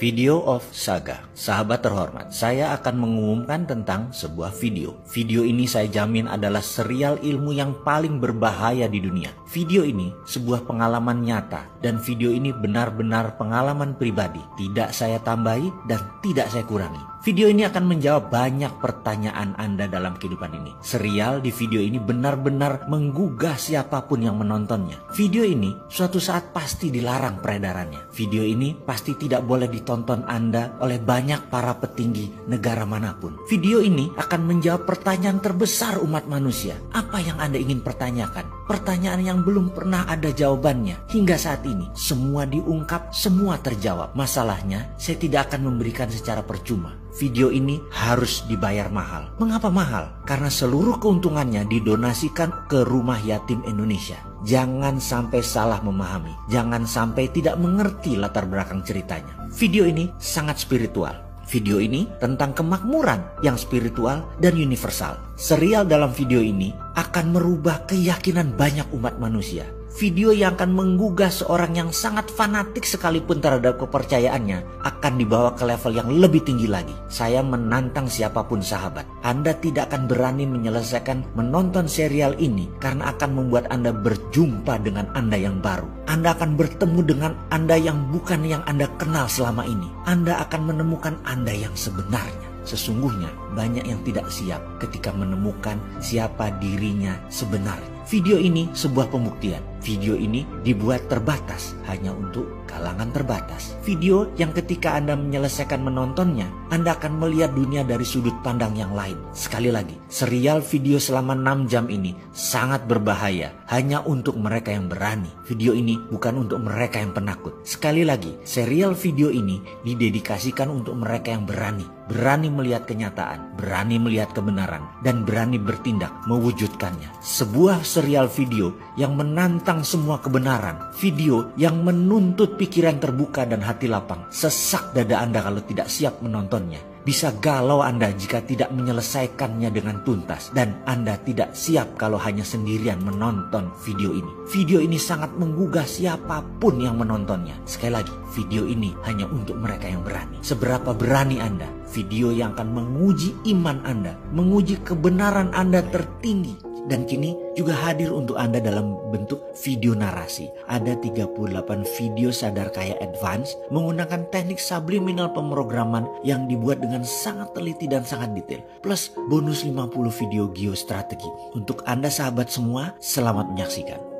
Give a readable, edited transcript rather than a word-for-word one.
Video of Saga. Sahabat terhormat, saya akan mengumumkan tentang sebuah video. Video ini saya jamin adalah serial ilmu yang paling berbahaya di dunia. Video ini sebuah pengalaman nyata dan video ini benar-benar pengalaman pribadi. Tidak saya tambahi dan tidak saya kurangi. Video ini akan menjawab banyak pertanyaan Anda dalam kehidupan ini. Serial di video ini benar-benar menggugah siapapun yang menontonnya. Video ini suatu saat pasti dilarang peredarannya. Video ini pasti tidak boleh ditonton Anda oleh banyak para petinggi negara manapun. Video ini akan menjawab pertanyaan terbesar umat manusia. Apa yang Anda ingin pertanyakan? Pertanyaan yang belum pernah ada jawabannya. Hingga saat ini semua diungkap, semua terjawab. Masalahnya saya tidak akan memberikan secara percuma. Video ini harus dibayar mahal. Mengapa mahal? Karena seluruh keuntungannya didonasikan ke Rumah Yatim Indonesia. Jangan sampai salah memahami. Jangan sampai tidak mengerti latar belakang ceritanya. Video ini sangat spiritual. Video ini tentang kemakmuran yang spiritual dan universal. Serial dalam video ini akan merubah keyakinan banyak umat manusia. Video yang akan menggugah seorang yang sangat fanatik sekalipun terhadap kepercayaannya akan dibawa ke level yang lebih tinggi lagi. Saya menantang siapapun sahabat. Anda tidak akan berani menyelesaikan menonton serial ini karena akan membuat Anda berjumpa dengan Anda yang baru. Anda akan bertemu dengan Anda yang bukan yang Anda kenal selama ini. Anda akan menemukan Anda yang sebenarnya. Sesungguhnya banyak yang tidak siap ketika menemukan siapa dirinya sebenarnya. Video ini sebuah pembuktian. Video ini dibuat terbatas hanya untuk kalangan terbatas. Video yang ketika Anda menyelesaikan menontonnya, Anda akan melihat dunia dari sudut pandang yang lain. Sekali lagi, serial video selama 6 jam ini sangat berbahaya hanya untuk mereka yang berani. Video ini bukan untuk mereka yang penakut. Sekali lagi, serial video ini didedikasikan untuk mereka yang berani. Berani melihat kenyataan, berani melihat kebenaran, dan berani bertindak mewujudkannya. Sebuah serial video yang menantang semua kebenaran. Video yang menuntut pikiran terbuka dan hati lapang. Sesak dada Anda kalau tidak siap menontonnya. Bisa galau Anda jika tidak menyelesaikannya dengan tuntas. Dan Anda tidak siap kalau hanya sendirian menonton video ini. Video ini sangat menggugah siapapun yang menontonnya. Sekali lagi, video ini hanya untuk mereka yang berani. Seberapa berani Anda? Video yang akan menguji iman Anda, menguji kebenaran Anda tertinggi. Dan kini juga hadir untuk Anda dalam bentuk video narasi. Ada 38 video sadar kaya advance menggunakan teknik subliminal pemrograman yang dibuat dengan sangat teliti dan sangat detail. Plus bonus 50 video geostrategi. Untuk Anda sahabat semua, selamat menyaksikan.